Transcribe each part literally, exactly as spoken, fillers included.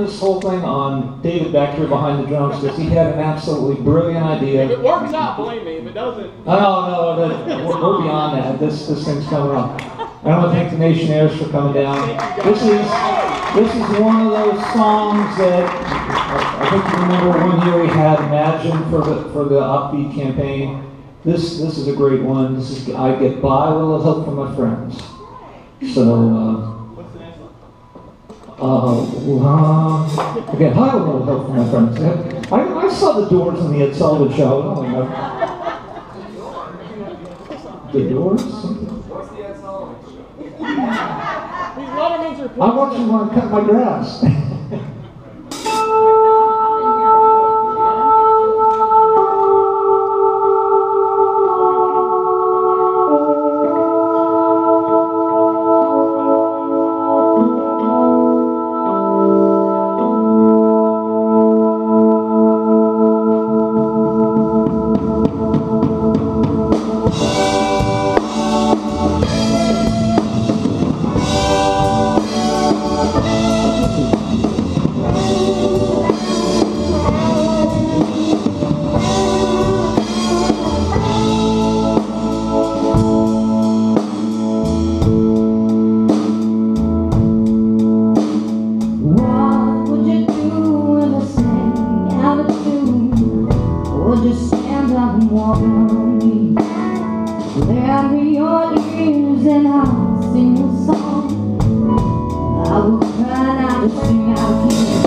this whole thing on David back here behind the drums because he had an absolutely brilliant idea. If it works out, believe me. If it doesn't, Oh, no, no, no, we're, we're beyond that. This this thing's coming up. I want to thank the Nationaires for coming down. This is this is one of those songs that I, I think you remember one year we had Imagine for the for the Upbeat campaign. This this is a great one. This is I Get By with a Little Help from My Friends. So. Uh, Uh, uh, again, hi, a little help from my friends. I, I saw the Doors on the Ed Sullivan Show. Oh my God. The Doors? What's the Ed Sullivan Show? these Lettermans are. I watched them when I cut my grass. Lend me your ears and I'll sing a song. I will try not to sing out of key.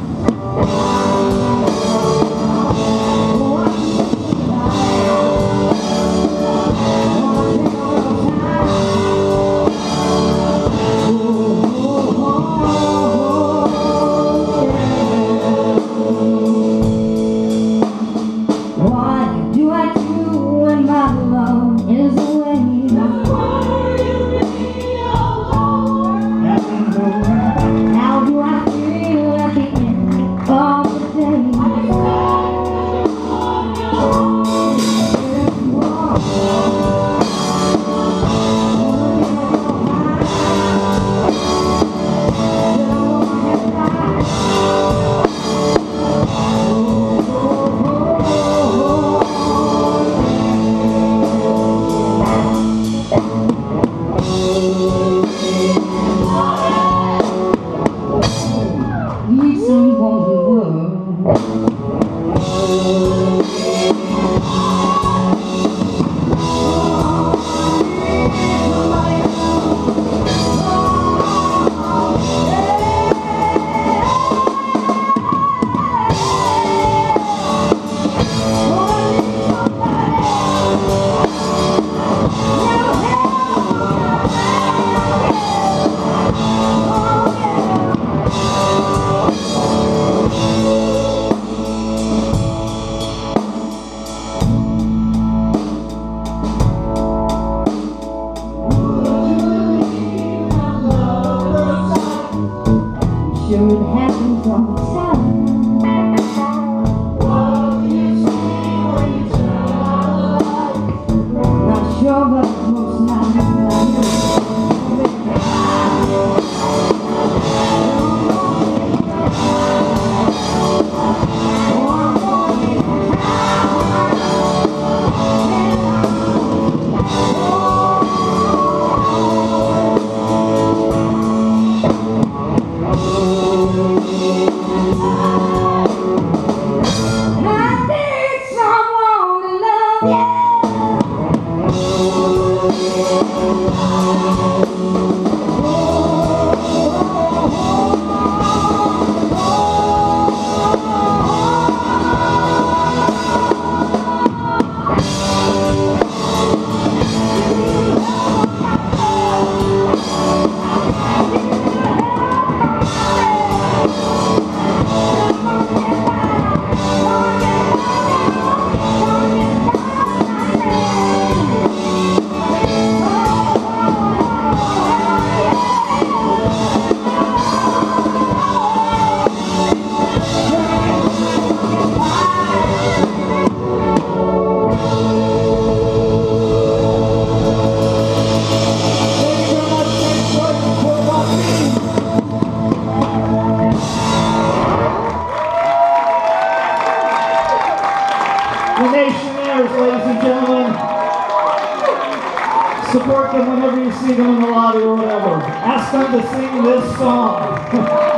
Sure it happens all the time. What do you see when you try? Not sure, but most nights The Nationaires, ladies and gentlemen. Support them whenever you see them in the lobby or whatever. Ask them to sing this song.